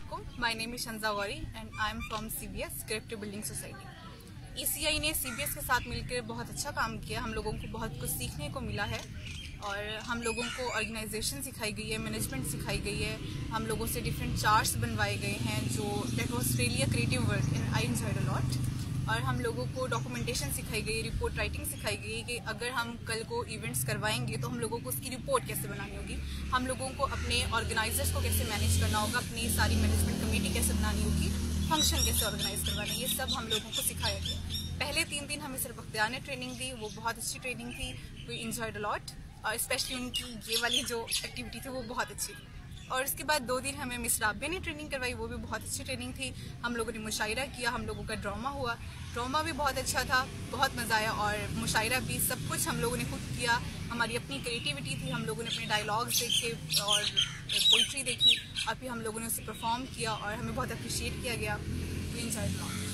Assalamualaikum. My name is Shanza Ghauri and I am from CBS Creative Building Society. ECI ने CBS के साथ मिलकर बहुत अच्छा काम किया। हम लोगों को बहुत कुछ सीखने को मिला है और हम लोगों को ऑर्गेनाइजेशन सिखाई गई है, मैनेजमेंट सिखाई गई है। हम लोगों से डिफरेंट चार्ट्स बनवाए गए हैं जो that was really a creative work and I enjoyed a lot. और हम लोगों को डॉक्यूमेंटेशन सिखाई गई, रिपोर्ट राइटिंग सिखाई गई कि अगर हम कल को इवेंट्स करवाएंगे तो हम लोगों को उसकी रिपोर्ट कैसे बनानी होगी, हम लोगों को अपने ऑर्गेनाइजर्स को कैसे मैनेज करना होगा, अपनी सारी मैनेजमेंट कमेटी कैसे बनानी होगी, फंक्शन कैसे ऑर्गेनाइज करवाना है, ये सब हम लोगों को सिखाया गया। पहले 3 दिन हमें सिर्फ बख्तियार ने ट्रेनिंग दी, वो बहुत अच्छी ट्रेनिंग थी, वी एंजॉयड अ लॉट और स्पेशली उनकी ये वाली जो एक्टिविटी थी वो बहुत अच्छी थी। और उसके बाद 2 दिन हमें मिस राबिया ने ट्रेनिंग करवाई, वो भी बहुत अच्छी ट्रेनिंग थी। हम लोगों ने मुशायरा किया, हम लोगों का ड्रामा हुआ, ड्रामा भी बहुत अच्छा था, बहुत मज़ा आया। और मुशायरा भी सब कुछ हम लोगों ने खुद किया, हमारी अपनी क्रिएटिविटी थी, हम लोगों ने अपने डायलॉग्स देखे और पोइट्री देखी और फिर हम लोगों ने उसे परफॉर्म किया और हमें बहुत अप्रिशिएट किया गया।